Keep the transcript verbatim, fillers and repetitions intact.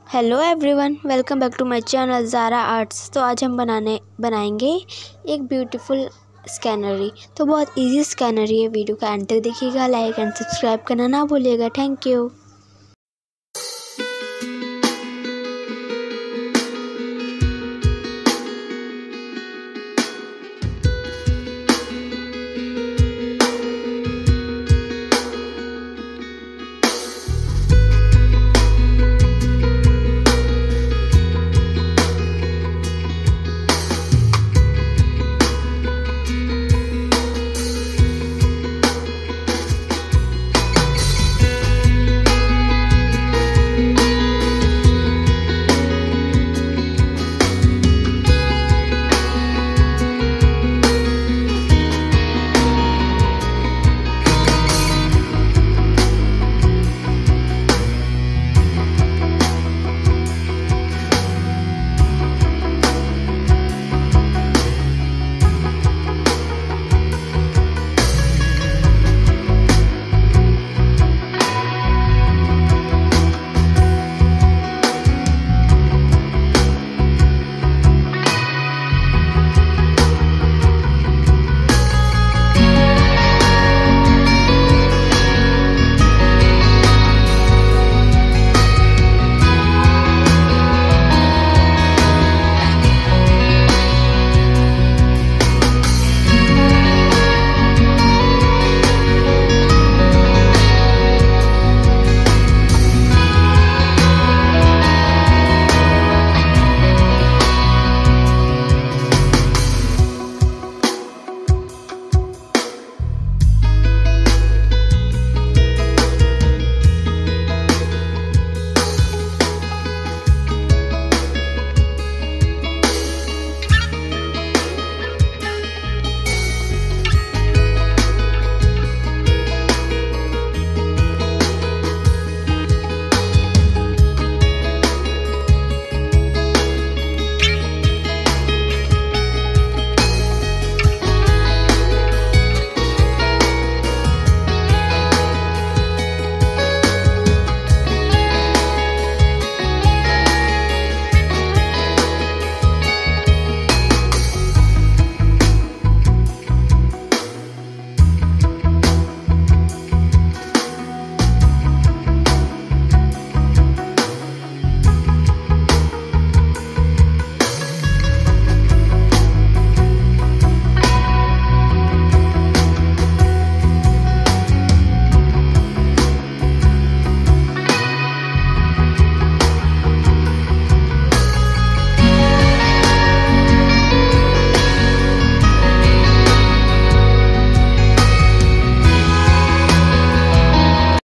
Hello everyone, welcome back to my channel Zara arts. तो आज हम बनाने बनाएंगे एक ब्यूटीफुल स्कैनरी। तो बहुत इजी स्कैनरी है। वीडियो का एंड तक देखिएगा, लाइक एंड सब्सक्राइब करना ना भूलिएगा। Thank you.